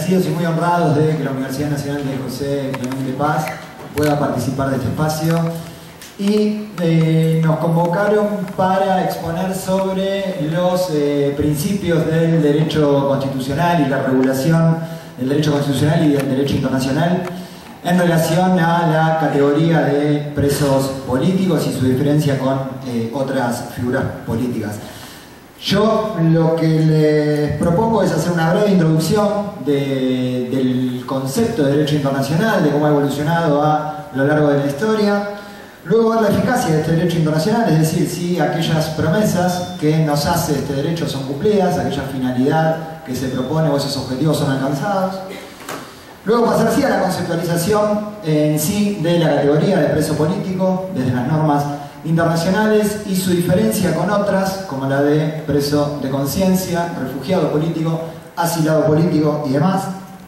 agradecidos y muy honrados de que la Universidad Nacional de José Clemente Paz pueda participar de este espacio y nos convocaron para exponer sobre los principios del derecho constitucional y la regulación del derecho constitucional y del derecho internacional en relación a la categoría de presos políticos y su diferencia con otras figuras políticas. Yo lo que les propongo es hacer una breve introducción del concepto de derecho internacional, de cómo ha evolucionado a lo largo de la historia, luego ver la eficacia de este derecho internacional, es decir, si aquellas promesas que nos hace este derecho son cumplidas, aquella finalidad que se propone o esos objetivos son alcanzados. Luego pasar así a la conceptualización en sí de la categoría de preso político, desde las normas internacionales y su diferencia con otras, como la de preso de conciencia, refugiado político, asilado político y demás.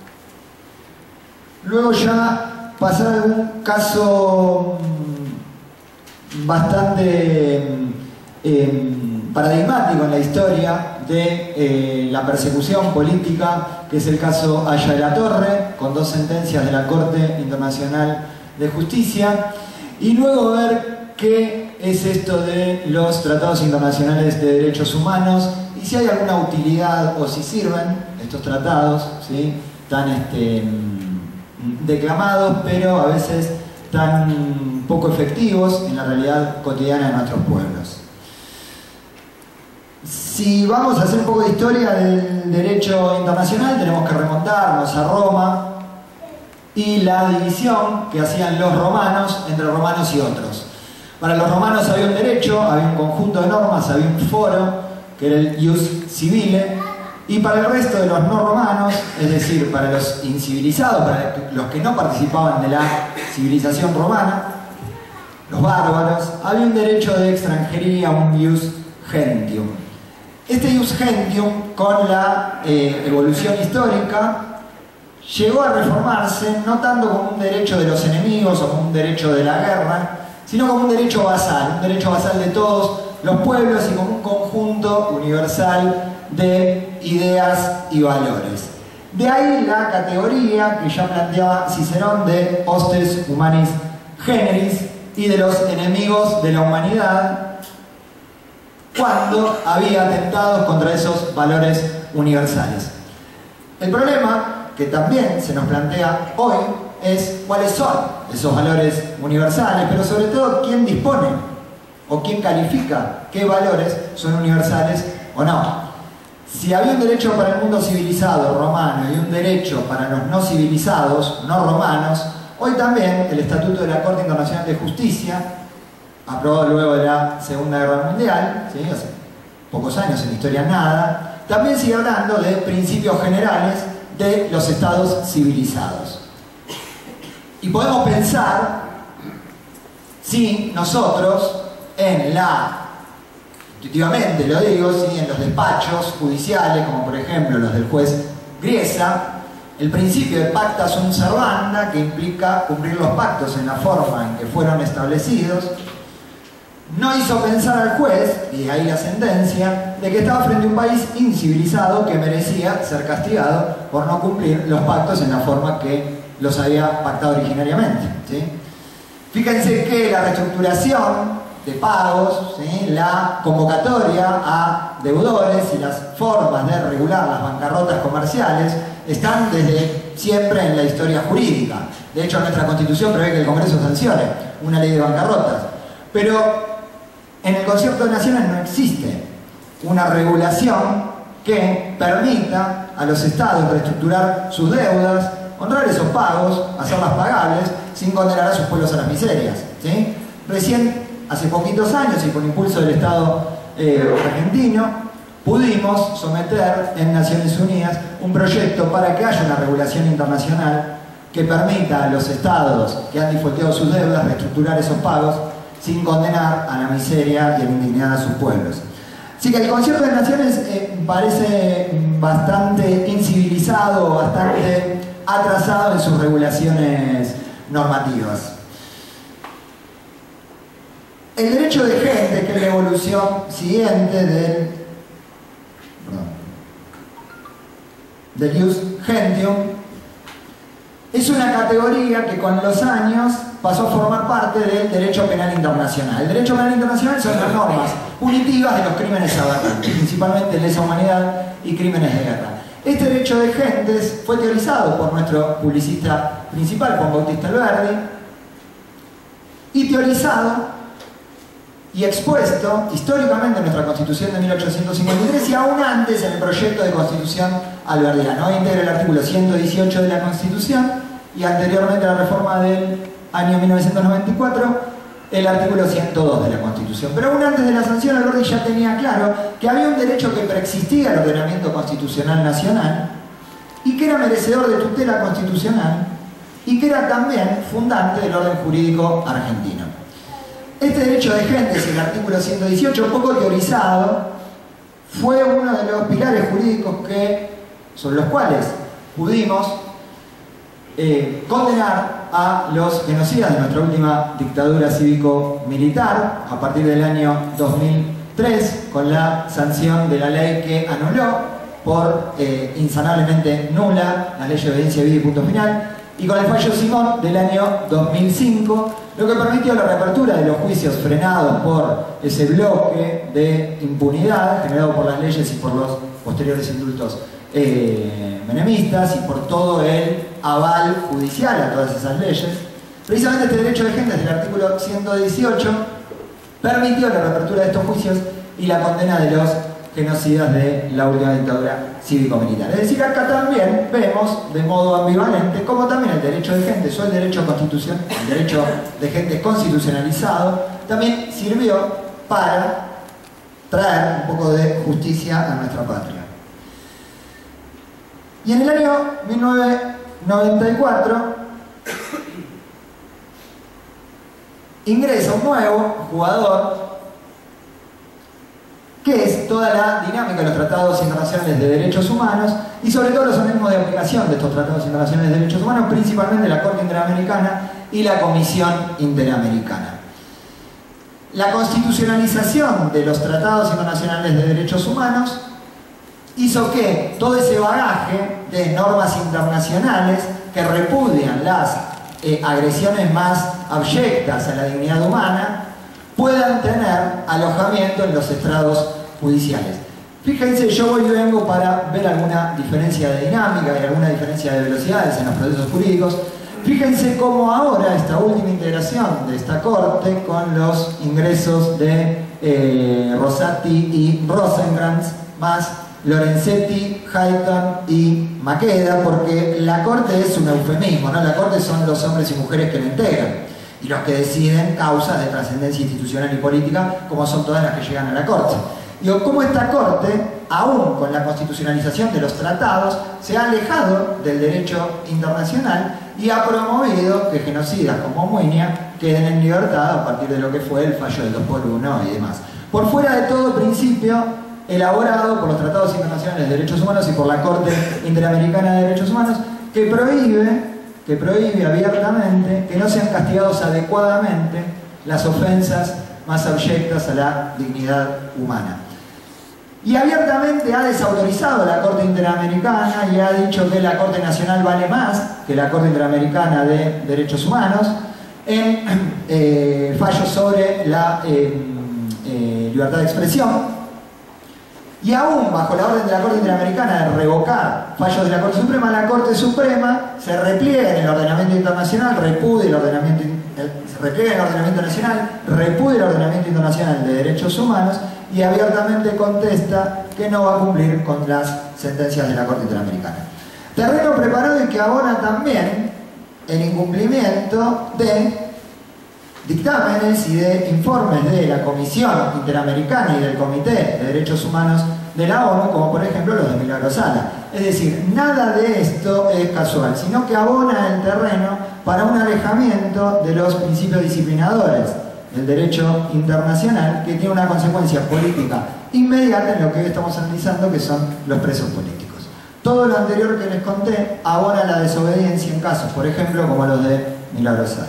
Luego ya pasar a algún caso bastante paradigmático en la historia de la persecución política, que es el caso Aya de la Torre, con 2 sentencias de la Corte Internacional de Justicia, y luego ver qué es esto de los tratados internacionales de derechos humanos y si hay alguna utilidad o si sirven estos tratados, ¿sí?, tan declamados, pero a veces tan poco efectivos en la realidad cotidiana de nuestros pueblos. Si vamos a hacer un poco de historia del derecho internacional, tenemos que remontarnos a Roma y la división que hacían los romanos entre romanos y otros. Para los romanos había un derecho, había un conjunto de normas, había un foro, que era el ius civile, y para el resto de los no romanos, es decir, para los incivilizados, para los que no participaban de la civilización romana, los bárbaros, había un derecho de extranjería, un ius gentium. Este ius gentium, con la evolución histórica, llegó a reformarse no tanto como un derecho de los enemigos o como un derecho de la guerra, sino como un derecho basal de todos los pueblos y como un conjunto universal de ideas y valores. De ahí la categoría que ya planteaba Cicerón de hostes humanis generis y de los enemigos de la humanidad, cuando había atentados contra esos valores universales. El problema que también se nos plantea hoy es cuáles son esos valores universales, pero sobre todo quién dispone o quién califica qué valores son universales o no. Si había un derecho para el mundo civilizado romano y un derecho para los no civilizados, no romanos, hoy también el Estatuto de la Corte Internacional de Justicia, aprobado luego de la Segunda Guerra Mundial, ¿sí?, hace pocos años, en historia nada, también sigue hablando de principios generales de los estados civilizados. Y podemos pensar si nosotros intuitivamente lo digo, si en los despachos judiciales, como por ejemplo los del juez Griesa, el principio de pacta sunt servanda, que implica cumplir los pactos en la forma en que fueron establecidos, no hizo pensar al juez, y ahí la sentencia, de que estaba frente a un país incivilizado que merecía ser castigado por no cumplir los pactos en la forma que los había pactado originariamente, ¿sí? Fíjense que la reestructuración de pagos, ¿sí?, la convocatoria a deudores y las formas de regular las bancarrotas comerciales están desde siempre en la historia jurídica. De hecho, nuestra Constitución prevé que el Congreso sancione una ley de bancarrotas. Pero en el concierto de naciones no existe una regulación que permita a los estados reestructurar sus deudas, honrar esos pagos, hacerlas pagables, sin condenar a sus pueblos a las miserias, ¿sí? Recién, hace poquitos años y por impulso del Estado argentino, pudimos someter en Naciones Unidas un proyecto para que haya una regulación internacional que permita a los estados que han defaultado sus deudas reestructurar esos pagos sin condenar a la miseria y a la indignidad a sus pueblos. Así que el Concierto de Naciones parece bastante incivilizado, bastante atrasado en sus regulaciones normativas. El derecho de gente, que es la evolución siguiente del ius gentium, es una categoría que con los años pasó a formar parte del derecho penal internacional. El derecho penal internacional son las normas punitivas de los crímenes aberrantes, principalmente lesa humanidad y crímenes de guerra. Este derecho de gentes fue teorizado por nuestro publicista principal, Juan Bautista Alberdi, y teorizado y expuesto históricamente en nuestra Constitución de 1853 y aún antes en el proyecto de Constitución alberdiano. Hoy integra el artículo 118 de la Constitución y anteriormente a la reforma del año 1994 el artículo 102 de la Constitución. Pero aún antes de la sanción, Alberdi ya tenía claro que había un derecho que preexistía al ordenamiento constitucional nacional y que era merecedor de tutela constitucional y que era también fundante del orden jurídico argentino. Este derecho de gentes, el artículo 118, poco teorizado, fue uno de los pilares jurídicos sobre los cuales pudimos condenar a los genocidas de nuestra última dictadura cívico-militar a partir del año 2003 con la sanción de la ley que anuló por insanablemente nula la ley de obediencia de vida y punto final, y con el fallo Simón del año 2005, lo que permitió la reapertura de los juicios frenados por ese bloque de impunidad generado por las leyes y por los posteriores indultos menemistas y por todo el aval judicial a todas esas leyes. Precisamente este derecho de gentes del artículo 118 permitió la reapertura de estos juicios y la condena de los genocidas de la última dictadura cívico-militar. Es decir, acá también vemos de modo ambivalente como también el derecho de gentes o el derecho de gentes constitucionalizado también sirvió para traer un poco de justicia a nuestra patria. Y en el año 1994 ingresa un nuevo jugador, que es toda la dinámica de los tratados internacionales de derechos humanos y sobre todo los organismos de aplicación de estos tratados internacionales de derechos humanos, principalmente la Corte Interamericana y la Comisión Interamericana. La constitucionalización de los tratados internacionales de derechos humanos hizo que todo ese bagaje de normas internacionales que repudian las agresiones más abyectas a la dignidad humana puedan tener alojamiento en los estrados judiciales. Fíjense, yo voy y vengo para ver alguna diferencia de dinámica y alguna diferencia de velocidades en los procesos jurídicos. Fíjense cómo ahora esta última integración de esta Corte con los ingresos de Rosati y Rosenkrantz más Lorenzetti, Hayton y Maqueda, porque la Corte es un eufemismo, ¿no? La Corte son los hombres y mujeres que la integran y los que deciden causas de trascendencia institucional y política, como son todas las que llegan a la Corte. Digo, cómo esta Corte, aún con la constitucionalización de los tratados, se ha alejado del derecho internacional y ha promovido que genocidas como Muiña queden en libertad a partir de lo que fue el fallo del 2x1 y demás. Por fuera de todo principio elaborado por los tratados internacionales de derechos humanos y por la Corte Interamericana de Derechos Humanos, que prohíbe abiertamente que no sean castigados adecuadamente las ofensas más abyectas a la dignidad humana. Y abiertamente ha desautorizado la Corte Interamericana y ha dicho que la Corte Nacional vale más que la Corte Interamericana de Derechos Humanos en fallos sobre la libertad de expresión. Y aún bajo la orden de la Corte Interamericana de revocar fallos de la Corte Suprema, la Corte Suprema se repliega en el ordenamiento internacional, repudia el ordenamiento nacional, repudia el ordenamiento internacional de derechos humanos y abiertamente contesta que no va a cumplir con las sentencias de la Corte Interamericana. Terreno preparado y que abona también el incumplimiento de dictámenes y de informes de la Comisión Interamericana y del Comité de Derechos Humanos de la ONU, como por ejemplo los de Milagro Sala. Es decir, nada de esto es casual, sino que abona el terreno para un alejamiento de los principios disciplinadores del derecho internacional, que tiene una consecuencia política inmediata en lo que hoy estamos analizando, que son los presos políticos. Todo lo anterior que les conté abona la desobediencia en casos, por ejemplo, como los de Milagro Sala.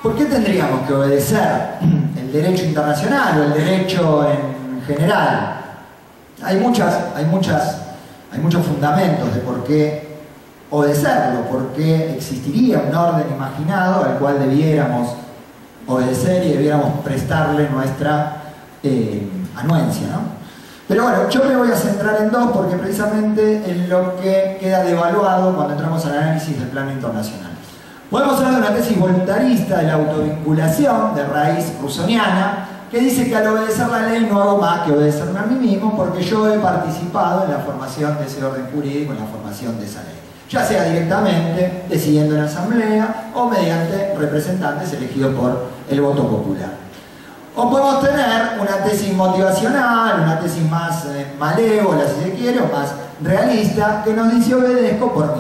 ¿Por qué tendríamos que obedecer el derecho internacional o el derecho en general? Hay muchos fundamentos de por qué obedecerlo, por qué existiría un orden imaginado al cual debiéramos obedecer y debiéramos prestarle nuestra anuencia, ¿no? Pero bueno, yo me voy a centrar en dos porque precisamente es lo que queda devaluado cuando entramos al análisis del plano internacional. Podemos hablar de una tesis voluntarista de la autovinculación de raíz rusoniana que dice que al obedecer la ley no hago más que obedecerme a mí mismo porque yo he participado en la formación de ese orden jurídico, en la formación de esa ley. Ya sea directamente, decidiendo en asamblea o mediante representantes elegidos por el voto popular. O podemos tener una tesis motivacional, una tesis más malévola, si se quiere, o más realista, que nos dice obedezco por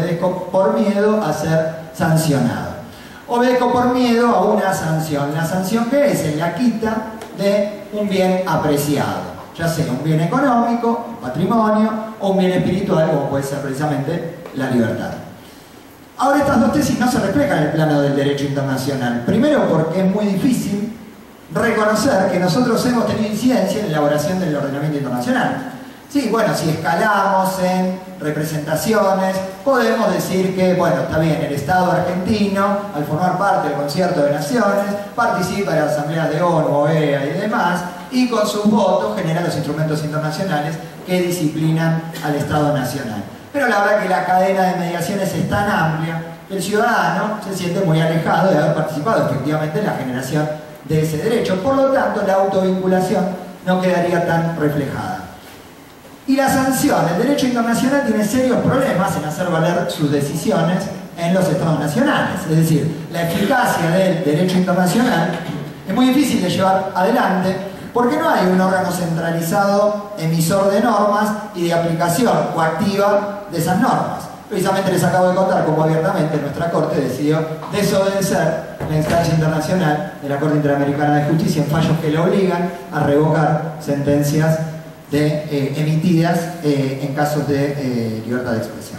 miedo a ser sancionado. Obedezco por miedo a una sanción. ¿La sanción qué es? Es la quita de un bien apreciado, ya sea un bien económico, un patrimonio, o un bien espiritual, como puede ser precisamente la libertad. Ahora, estas dos tesis no se reflejan en el plano del derecho internacional. Primero porque es muy difícil reconocer que nosotros hemos tenido incidencia en la elaboración del ordenamiento internacional. Sí, bueno, si escalamos en representaciones, podemos decir que, bueno, está bien, el Estado argentino, al formar parte del Concierto de Naciones, participa en las asambleas de ONU, OEA y demás, y con sus votos genera los instrumentos internacionales que disciplinan al Estado nacional. Pero la verdad que la cadena de mediaciones es tan amplia que el ciudadano se siente muy alejado de haber participado efectivamente en la generación de ese derecho. Por lo tanto, la autovinculación no quedaría tan reflejada. Y la sanción, el derecho internacional tiene serios problemas en hacer valer sus decisiones en los estados nacionales. Es decir, la eficacia del derecho internacional es muy difícil de llevar adelante porque no hay un órgano centralizado emisor de normas y de aplicación coactiva de esas normas. Precisamente les acabo de contar cómo abiertamente nuestra Corte decidió desobedecer la instancia internacional de la Corte Interamericana de Justicia en fallos que le obligan a revocar sentencias emitidas en casos de libertad de expresión.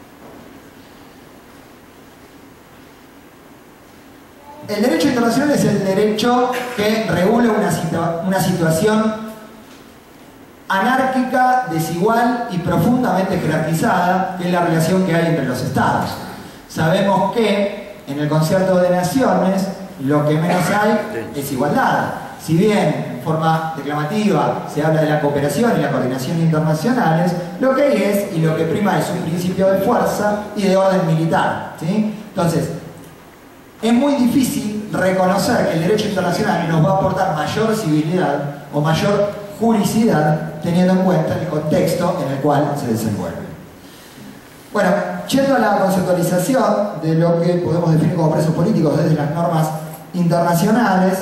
El derecho internacional es el derecho que regula una situación anárquica, desigual y profundamente jerarquizada, que es la relación que hay entre los estados. Sabemos que en el Concierto de Naciones lo que menos hay es igualdad. Si bien en forma declamativa se habla de la cooperación y la coordinación internacionales, lo que hay es, y lo que prima es un principio de fuerza y de orden militar, ¿sí? Entonces, es muy difícil reconocer que el derecho internacional nos va a aportar mayor civilidad o mayor juricidad teniendo en cuenta el contexto en el cual se desenvuelve. Bueno, yendo a la conceptualización de lo que podemos definir como presos políticos desde las normas internacionales,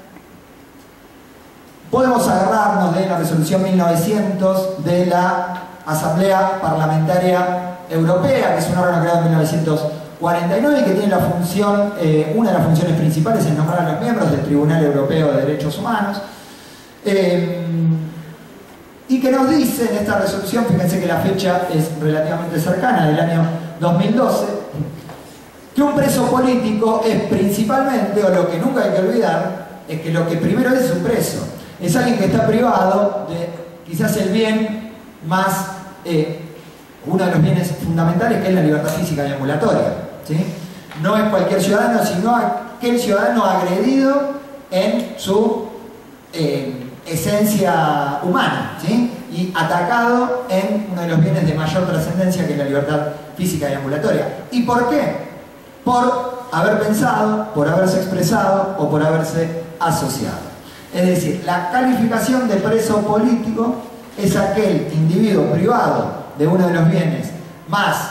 podemos agarrarnos de la resolución 1900 de la Asamblea Parlamentaria Europea, que es un órgano creado en 1949 y que tiene la función, una de las funciones principales es nombrar a los miembros del Tribunal Europeo de Derechos Humanos, y que nos dice en esta resolución, fíjense que la fecha es relativamente cercana, del año 2012, que un preso político es principalmente, o lo que nunca hay que olvidar, es que lo que primero es un preso. Es alguien que está privado de quizás el bien más, uno de los bienes fundamentales, que es la libertad física y ambulatoria, ¿sí? No es cualquier ciudadano, sino aquel ciudadano agredido en su esencia humana, ¿sí? Y atacado en uno de los bienes de mayor trascendencia, que es la libertad física y ambulatoria. ¿Y por qué? Por haber pensado, por haberse expresado o por haberse asociado. Es decir, la calificación de preso político es aquel individuo privado de uno de los bienes más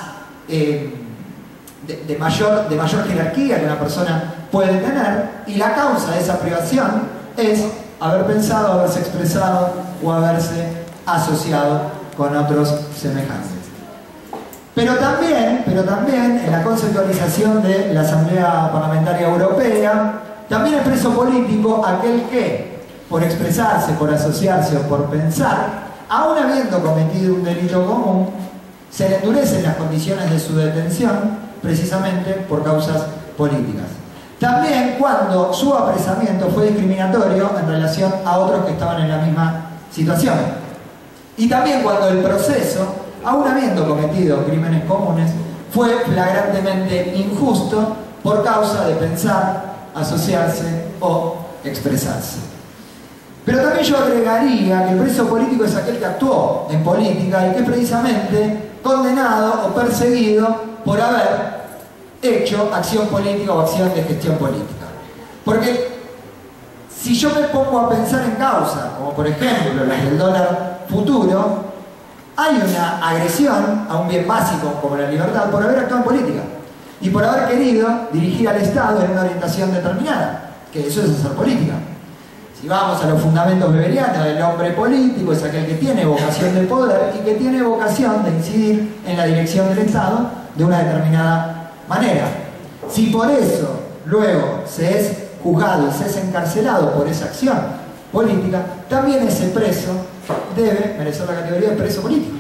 de mayor jerarquía que una persona puede tener, y la causa de esa privación es haber pensado, haberse expresado o haberse asociado con otros semejantes. Pero también en la conceptualización de la Asamblea Parlamentaria Europea, también es preso político aquel que, por expresarse, por asociarse o por pensar, aun habiendo cometido un delito común, se le endurecen las condiciones de su detención precisamente por causas políticas. También cuando su apresamiento fue discriminatorio en relación a otros que estaban en la misma situación. Y también cuando el proceso, aun habiendo cometido crímenes comunes, fue flagrantemente injusto por causa de pensar, asociarse o expresarse. Pero también yo agregaría que el preso político es aquel que actuó en política y que es precisamente condenado o perseguido por haber hecho acción política o acción de gestión política. Porque si yo me pongo a pensar en causa, como por ejemplo las del dólar futuro, hay una agresión a un bien básico como la libertad por haber actuado en política y por haber querido dirigir al Estado en una orientación determinada, que eso es hacer política. Si vamos a los fundamentos weberianos del hombre político, es aquel que tiene vocación de poder y que tiene vocación de incidir en la dirección del Estado de una determinada manera. Si por eso luego se es juzgado y se es encarcelado por esa acción política, también ese preso debe merecer la categoría de preso político.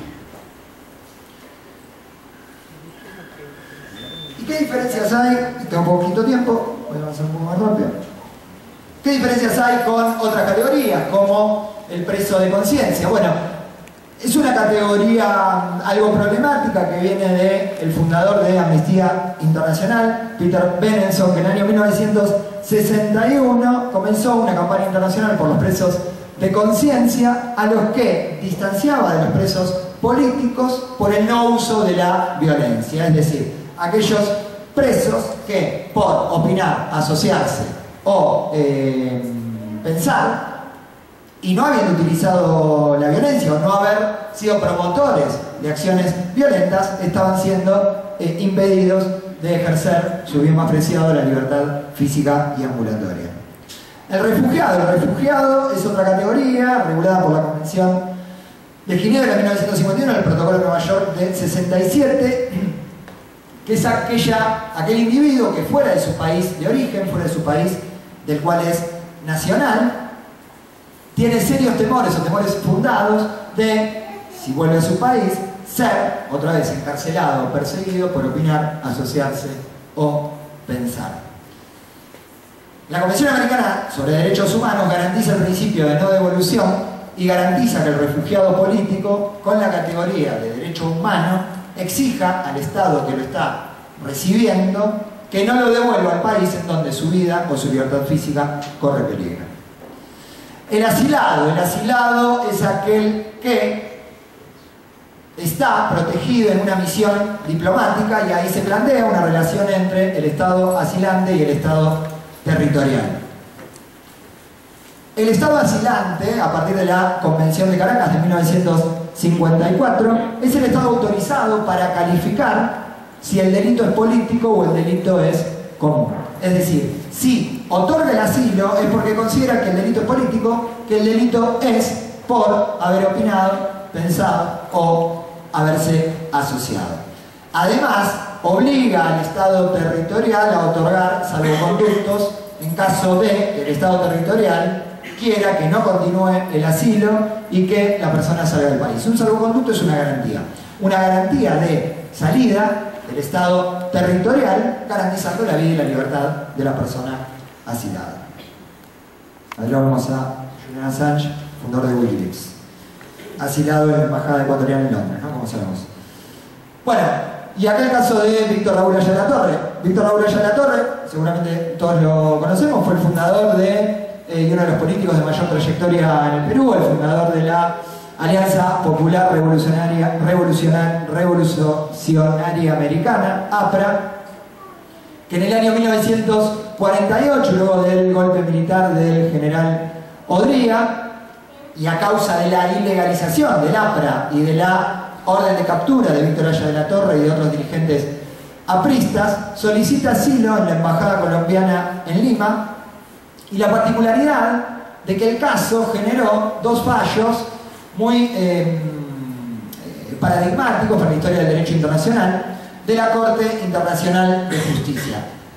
¿Y qué diferencias hay? Tengo poquito tiempo, voy a avanzar un poco más rápido. ¿Qué diferencias hay con otras categorías, como el preso de conciencia? Bueno, es una categoría algo problemática que viene del fundador de Amnistía Internacional, Peter Benenson, que en el año 1961 comenzó una campaña internacional por los presos de conciencia, a los que distanciaba de los presos políticos por el no uso de la violencia. Es decir, aquellos presos que por opinar, asociarse o pensar y no habiendo utilizado la violencia o no haber sido promotores de acciones violentas, estaban siendo impedidos de ejercer su bien más preciado, la libertad física y ambulatoria. El refugiado es otra categoría regulada por la Convención de Ginebra de 1951, el Protocolo de Nueva York de 67, que es aquel individuo que fuera de su país de origen, fuera de su país del cual es nacional, tiene serios temores o temores fundados de, si vuelve a su país, ser otra vez encarcelado o perseguido por opinar, asociarse o pensar. La Convención Americana sobre Derechos Humanos garantiza el principio de no devolución y garantiza que el refugiado político, con la categoría de derecho humano, exija al Estado que lo está recibiendo que no lo devuelva al país en donde su vida o su libertad física corre peligro. El asilado es aquel que está protegido en una misión diplomática y ahí se plantea una relación entre el Estado asilante y el Estado territorial. El Estado asilante, a partir de la Convención de Caracas de 1954, es el Estado autorizado para calificar si el delito es político o el delito es común. Es decir, si otorga el asilo es porque considera que el delito es político, que el delito es por haber opinado, pensado o haberse asociado. Además, obliga al Estado territorial a otorgar salvoconductos en caso de que el Estado territorial quiera que no continúe el asilo y que la persona salga del país. Un salvoconducto es una garantía de salida del Estado territorial, garantizando la vida y la libertad de la persona asilada. Ahora vamos a Julian Assange, fundador de Wikileaks, asilado en la Embajada Ecuatoriana en Londres, ¿no? Como sabemos. Bueno, y acá el caso de Víctor Raúl Ayala Torre. Víctor Raúl Ayala Torre, seguramente todos lo conocemos, fue el fundador y uno de los políticos de mayor trayectoria en el Perú, el fundador de la Alianza Popular Revolucionaria Americana, APRA, que en el año 1948, luego del golpe militar del general Odría, y a causa de la ilegalización del APRA y de la orden de captura de Víctor Ayala Torre y de otros dirigentes apristas, solicita asilo en la Embajada Colombiana en Lima, y la particularidad de que el caso generó dos fallos muy paradigmáticos para la historia del derecho internacional de la Corte Internacional de Justicia.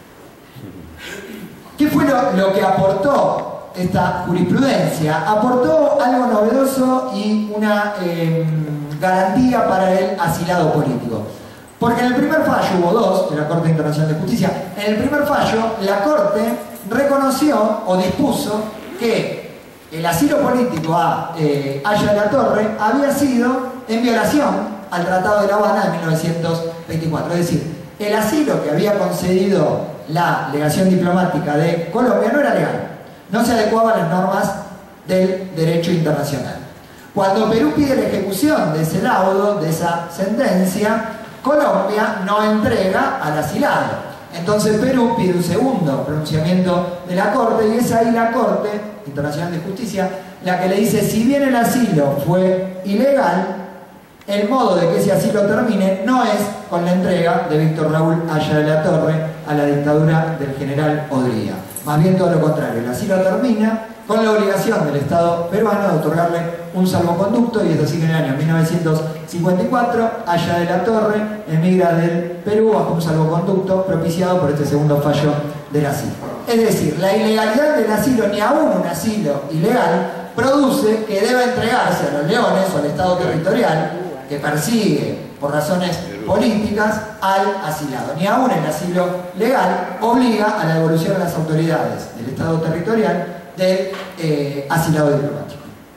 ¿Qué fue lo que aportó esta jurisprudencia? Aportó algo novedoso y una garantía para el asilado político. Porque en el primer fallo, hubo dos de la Corte Internacional de Justicia, en el primer fallo la Corte reconoció o dispuso que el asilo político a Haya de la Torre había sido en violación al Tratado de La Habana de 1924. Es decir, el asilo que había concedido la legación diplomática de Colombia no era legal, no se adecuaba a las normas del derecho internacional. Cuando Perú pide la ejecución de ese laudo, de esa sentencia, Colombia no entrega al asilado. Entonces Perú pide un segundo pronunciamiento de la Corte y es ahí la Corte Internacional de Justicia la que le dice: si bien el asilo fue ilegal, el modo de que ese asilo termine no es con la entrega de Víctor Raúl Haya de la Torre a la dictadura del general Odría. Más bien todo lo contrario, el asilo termina con la obligación del Estado peruano de otorgarle un salvoconducto, y es así que en el año 1954 Haya de la Torre emigra del Perú bajo un salvoconducto propiciado por este segundo fallo del asilo. Es decir, la ilegalidad del asilo, ni aún un asilo ilegal, produce que deba entregarse a los leones o al Estado territorial que persigue por razones políticas al asilado. Ni aún el asilo legal obliga a la devolución a las autoridades del Estado territorial del asilado diplomático.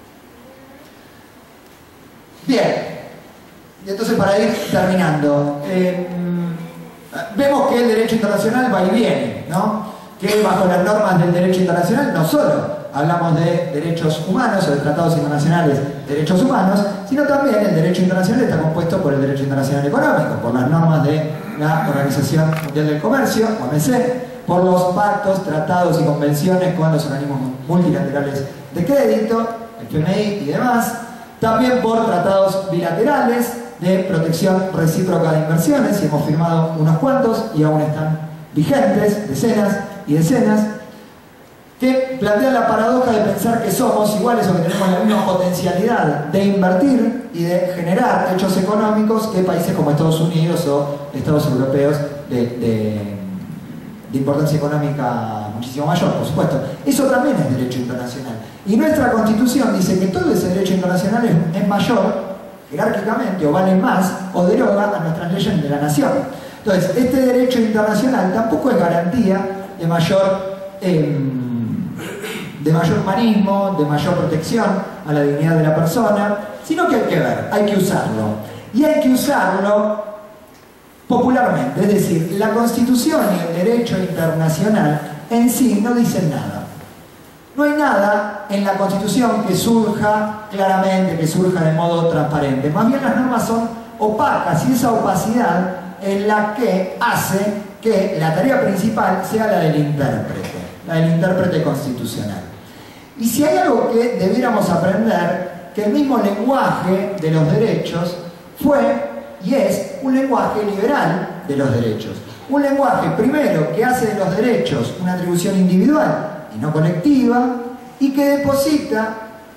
Bien, y entonces para ir terminando, vemos que el derecho internacional va y viene, ¿no? Que bajo las normas del derecho internacional no solo hablamos de derechos humanos o de tratados internacionales de derechos humanos, sino también el derecho internacional está compuesto por el derecho internacional económico, por las normas de la Organización Mundial del Comercio, OMC, por los pactos, tratados y convenciones con los organismos multilaterales de crédito, el FMI y demás, también por tratados bilaterales de protección recíproca de inversiones, y hemos firmado unos cuantos y aún están vigentes, decenas y decenas, que plantean la paradoja de pensar que somos iguales o que tenemos la misma potencialidad de invertir y de generar hechos económicos que países como Estados Unidos o Estados europeos de importancia económica muchísimo mayor, por supuesto. Eso también es derecho internacional. Y nuestra Constitución dice que todo ese derecho internacional es mayor, jerárquicamente, o vale más, o deroga a nuestras leyes de la nación. Entonces, este derecho internacional tampoco es garantía de mayor humanismo, de mayor protección a la dignidad de la persona, sino que hay que ver, hay que usarlo. Y hay que usarlo popularmente, es decir, la Constitución y el derecho internacional en sí no dicen nada. No hay nada en la Constitución que surja claramente, que surja de modo transparente. Más bien las normas son opacas, y esa opacidad es la que hace que la tarea principal sea la del intérprete constitucional. Y si hay algo que debiéramos aprender, que el mismo lenguaje de los derechos fue y es un lenguaje liberal de los derechos. Un lenguaje, primero, que hace de los derechos una atribución individual y no colectiva, y que deposita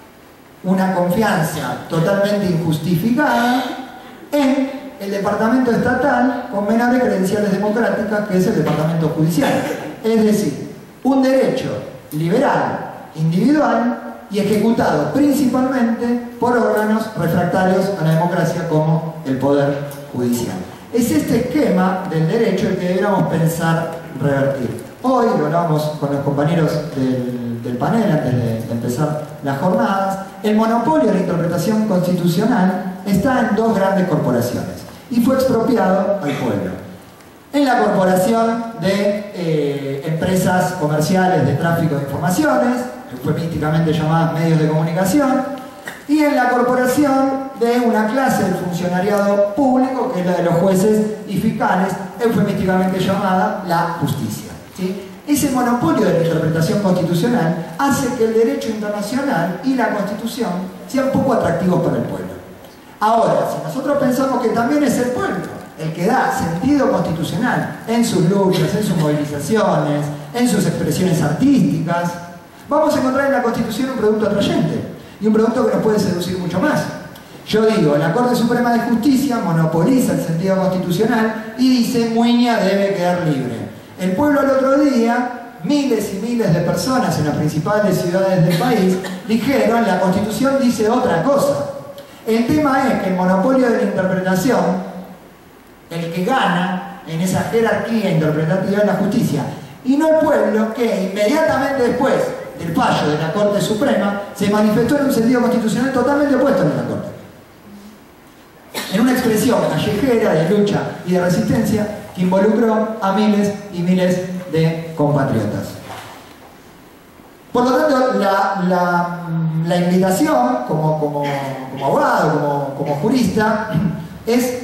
una confianza totalmente injustificada en el departamento estatal con menores credenciales democráticas, que es el departamento judicial. Es decir, un derecho liberal, individual y ejecutado principalmente por órganos refractarios a la democracia como el Poder Judicial. Es este esquema del derecho el que deberíamos pensar revertir. Hoy, lo hablábamos con los compañeros del panel antes de empezar las jornadas, el monopolio de la interpretación constitucional está en dos grandes corporaciones y fue expropiado al pueblo. En la corporación de empresas comerciales de tráfico de informaciones, eufemísticamente llamadas medios de comunicación, y en la corporación de una clase del funcionariado público, que es la de los jueces y fiscales, eufemísticamente llamada la justicia, ¿sí? Ese monopolio de la interpretación constitucional hace que el derecho internacional y la Constitución sean poco atractivos para el pueblo. Ahora, si nosotros pensamos que también es el pueblo el que da sentido constitucional en sus luchas, en sus movilizaciones, en sus expresiones artísticas, vamos a encontrar en la Constitución un producto atrayente y un producto que nos puede seducir mucho más. Yo digo, la Corte Suprema de Justicia monopoliza el sentido constitucional y dice: Muiña debe quedar libre. El pueblo al otro día, miles y miles de personas en las principales ciudades del país dijeron: la Constitución dice otra cosa. El tema es que el monopolio de la interpretación el que gana en esa jerarquía interpretativa de la justicia, y no el pueblo, que inmediatamente después del fallo de la Corte Suprema se manifestó en un sentido constitucional totalmente opuesto al de la Corte, en una expresión callejera de lucha y de resistencia que involucró a miles y miles de compatriotas. Por lo tanto, la invitación como abogado, como jurista, es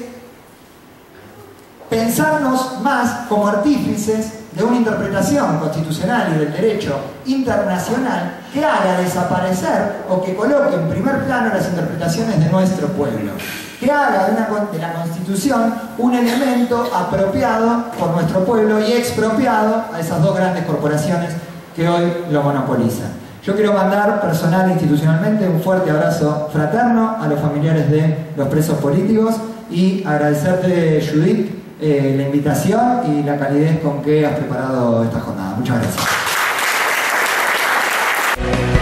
pensarnos más como artífices de una interpretación constitucional y del derecho internacional que haga desaparecer o que coloque en primer plano las interpretaciones de nuestro pueblo, que haga de la Constitución un elemento apropiado por nuestro pueblo y expropiado a esas dos grandes corporaciones que hoy lo monopolizan. Yo quiero mandar personal e institucionalmente un fuerte abrazo fraterno a los familiares de los presos políticos y agradecerte, Judith, la invitación y la calidez con que has preparado esta jornada. Muchas gracias.